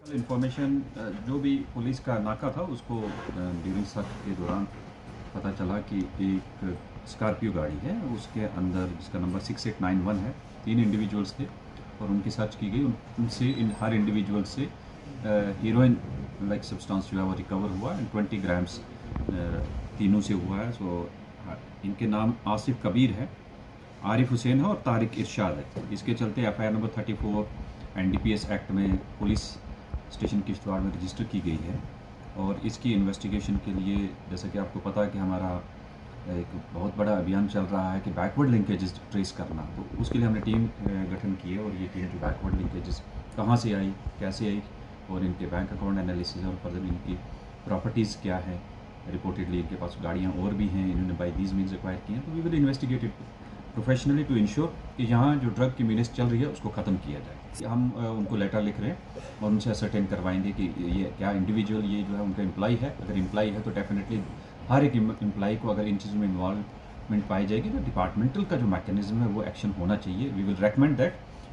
Information जो भी police का नाका था उसको ड्यूरिंग सर्च के दौरान पता चला कि एक स्कॉर्पियो गाड़ी है, उसके अंदर जिसका नंबर 6891 है, 3 इंडिविजुअल्स थे और उनकी सर्च की गई। उनसे हर इंडिविजुअल से हीरोइन लाइक सब्सटेंस जो है वो रिकवर हुआ एंड 20 ग्राम्स तीनों से हुआ है। सो इनके नाम आसिफ कबीर है, आरिफ हुसैन है और तारिक इरशाद है। इसके चलते एफआईआर नंबर 34 एनडीपीएस एक्ट में पुलिस स्टेशन किश्तवाड़ में रजिस्टर की गई है और इसकी इन्वेस्टिगेशन के लिए जैसे कि आपको पता है कि हमारा एक बहुत बड़ा अभियान चल रहा है कि बैकवर्ड लिंकेजेस ट्रेस करना। तो उसके लिए हमने टीम गठन की है और ये टीम जो बैकवर्ड लिंकेजेस कहाँ से आई, कैसे आई और इनके बैंक अकाउंट एनालिसिस और फर्दर इनकी प्रॉपर्टीज़ क्या है, रिपोर्टेडली इनके पास गाड़ियाँ और भी हैं, इन्होंने बाई दीज मीन्स एक्वायर की हैं। तो we will investigate it professionally to ensure कि यहाँ जो ड्रग की मिनिस चल रही है उसको ख़त्म किया जाए। हम उनको लेटर लिख रहे हैं और उनसे असरटेन करवाएंगे कि ये क्या इंडिविजुअल ये जो है उनका एम्प्लॉय है। अगर एम्प्लॉय है तो डेफिनेटली हर एक एम्प्लॉय को अगर इन चीज़ों में इन्वॉल्वमेंट पाई जाएगी तो डिपार्टमेंटल का जो मैकेनिज्म है वो एक्शन होना चाहिए। We will recommend that